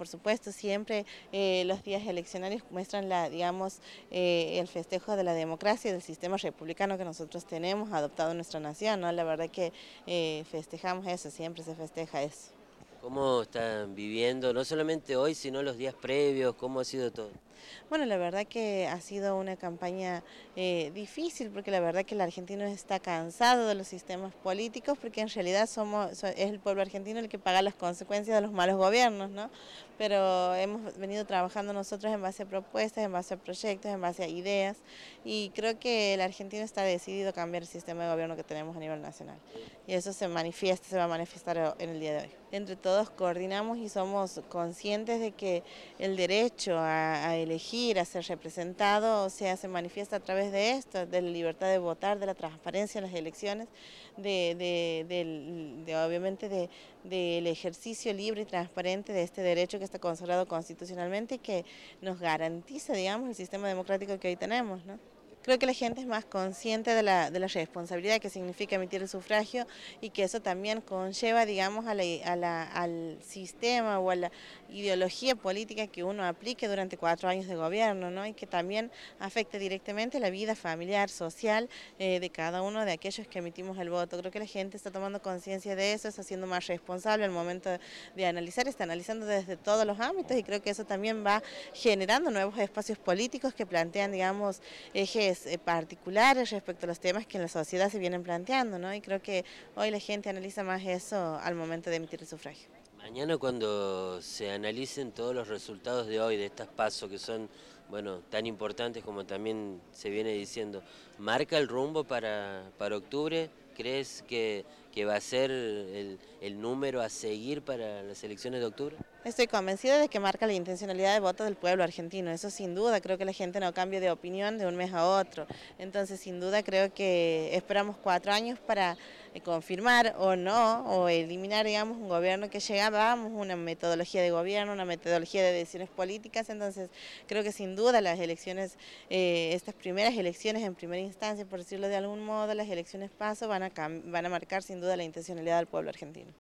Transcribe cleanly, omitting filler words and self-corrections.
por supuesto, siempre los días eleccionarios muestran el festejo de la democracia y del sistema republicano que nosotros tenemos adoptado en nuestra nación, ¿no? La verdad que festejamos eso, siempre se festeja eso. ¿Cómo están viviendo, no solamente hoy, sino los días previos? ¿Cómo ha sido todo? Bueno, la verdad que ha sido una campaña difícil porque la verdad que el argentino está cansado de los sistemas políticos porque en realidad es el pueblo argentino el que paga las consecuencias de los malos gobiernos, ¿no? Pero hemos venido trabajando nosotros en base a propuestas, en base a proyectos, en base a ideas y creo que el argentino está decidido a cambiar el sistema de gobierno que tenemos a nivel nacional y eso se va a manifestar en el día de hoy. Entre todos coordinamos y somos conscientes de que el derecho a elegir, a ser representado, o sea, se manifiesta a través de esto, de la libertad de votar, de la transparencia en las elecciones, obviamente del ejercicio libre y transparente de este derecho que está consagrado constitucionalmente y que nos garantiza, digamos, el sistema democrático que hoy tenemos, ¿no? Creo que la gente es más consciente de la responsabilidad que significa emitir el sufragio y que eso también conlleva, digamos, al sistema o a la ideología política que uno aplique durante 4 años de gobierno, ¿no? Y que también afecte directamente la vida familiar, social de cada uno de aquellos que emitimos el voto. Creo que la gente está tomando conciencia de eso, está siendo más responsable al momento de analizar, está analizando desde todos los ámbitos y creo que eso también va generando nuevos espacios políticos que plantean, digamos, ejes particulares respecto a los temas que en la sociedad se vienen planteando, ¿no? Y creo que hoy la gente analiza más eso al momento de emitir el sufragio. Mañana cuando se analicen todos los resultados de hoy, de estas PASO que son, bueno, tan importantes como también se viene diciendo, ¿marca el rumbo para octubre? ¿Crees que va a ser el número a seguir para las elecciones de octubre? Estoy convencida de que marca la intencionalidad de voto del pueblo argentino, eso sin duda, creo que la gente no cambia de opinión de un mes a otro, entonces sin duda creo que esperamos 4 años para confirmar o no, o eliminar, digamos, un gobierno que llegábamos, una metodología de gobierno, una metodología de decisiones políticas, entonces creo que sin duda las elecciones, estas primeras elecciones en primera instancia, por decirlo de algún modo, las elecciones PASO van a marcar sin duda la intencionalidad del pueblo argentino.